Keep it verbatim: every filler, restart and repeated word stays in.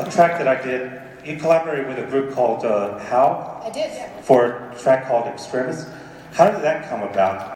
a track that I did, you collaborated with a group called uh, How I did, yeah. for a track called Extremis. How did that come about?